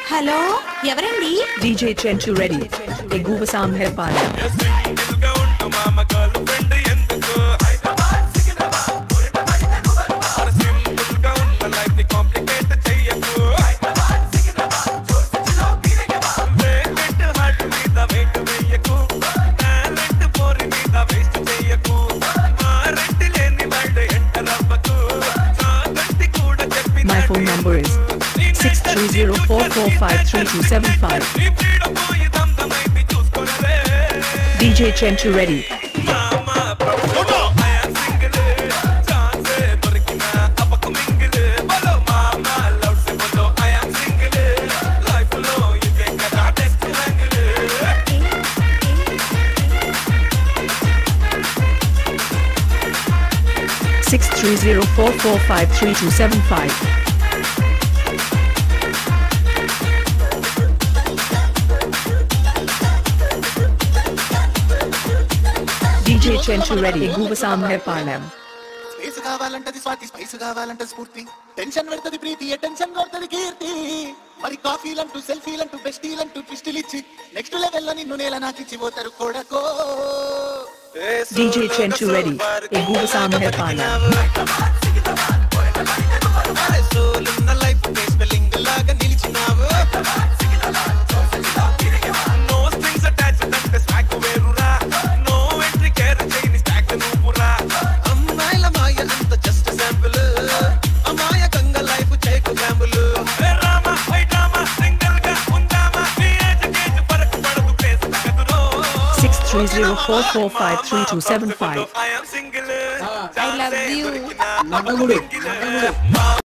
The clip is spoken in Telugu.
హలో ఎవరండి? DJ Chenchu ready. Eguva Sam Herpala. My phone number is 6304453275. DJ Chenchu ready. Six three zero four four five three two seven five. DJ Chenchu ready. Eguva Sam Herpala. Space కావాలంటది స్వాతి స్పైస్ కావాలంట స్ఫూర్తి టెన్షన్ పెడతది ప్రీతి టెన్షన్ కొడతది కీర్తి మరి కాఫీలంటూ సెల్ఫీలంటూ బెస్టీలంటూ ట్విస్టులు ఇచ్చి నెక్స్ట్ లెవెల్ లో నిన్ను నేల నాకిచ్చి పోతారు కొడకో DJ Chenchu ready. Eguva Sam Herpala. Six three zero four four five three two seven five. I love you.